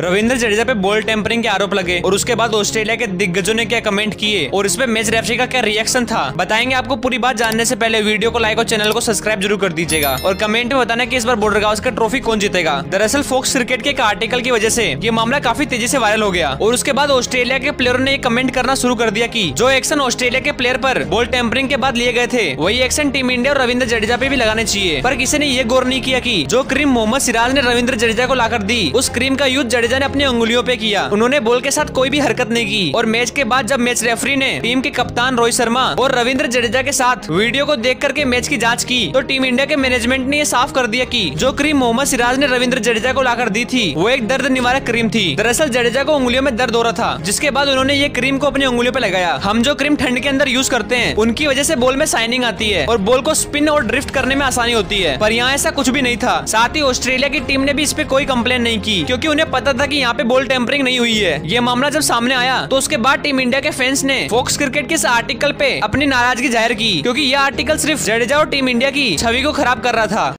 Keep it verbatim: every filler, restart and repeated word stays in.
रविंद्र जडेजा पे ball tampering के आरोप लगे और उसके बाद ऑस्ट्रेलिया के दिग्गजों ने क्या कमेंट किए और इस पे मैच रेफरी का क्या रिएक्शन था, बताएंगे आपको। पूरी बात जानने से पहले वीडियो को लाइक और चैनल को सब्सक्राइब जरूर कर दीजिएगा और कमेंट में बताना कि इस बार बॉर्डर गावस्कर ट्रॉफी कौन जीतेगा। दरअसल फॉक्स क्रिकेट के एक आर्टिकल की वजह से ये मामला काफी तेजी से वायरल हो गया और उसके बाद ऑस्ट्रेलिया के प्लेयरों ने कमेंट करना शुरू कर दिया कि जो एक्शन ऑस्ट्रेलिया के प्लेयर पर बॉल टेम्परिंग के बाद लिए गए थे वही एक्शन टीम इंडिया और रविंद्र जडेजा पे भी लगाने चाहिए। पर किसी ने ये गौर नहीं किया कि जो क्रीम मोहम्मद सिराज ने रविंद्र जडेजा को लाकर दी उस क्रीम का यूज जडेजा ने अपनी उंगलियों पे किया। उन्होंने बॉल के साथ कोई भी हरकत नहीं की और मैच के बाद जब मैच रेफरी ने टीम के कप्तान रोहित शर्मा और रविंद्र जडेजा के साथ वीडियो को देख करके मैच की जांच की तो टीम इंडिया के मैनेजमेंट ने ये साफ कर दिया कि जो क्रीम मोहम्मद सिराज ने रविंद्र जडेजा को लाकर दी थी वो एक दर्द निवारक क्रीम थी। दरअसल जडेजा को उंगलियों में दर्द हो रहा था जिसके बाद उन्होंने ये क्रीम को अपनी उंगलियों पे लगाया। हम जो क्रीम ठंड के अंदर यूज करते हैं उनकी वजह से बॉल में शाइनिंग आती है और बॉल को स्पिन और ड्रिफ्ट करने में आसानी होती है, पर यहाँ ऐसा कुछ भी नहीं था। साथ ही ऑस्ट्रेलिया की टीम ने भी इस पे कोई कंप्लेन नहीं की क्योंकि उन्हें पता था कि यहाँ पे बॉल टेम्परिंग नहीं हुई है। ये मामला जब सामने आया तो उसके बाद टीम इंडिया के फैंस ने फॉक्स क्रिकेट के इस आर्टिकल पे अपनी नाराजगी जाहिर की क्योंकि यह आर्टिकल सिर्फ जडेजा और टीम इंडिया की छवि को खराब कर रहा था।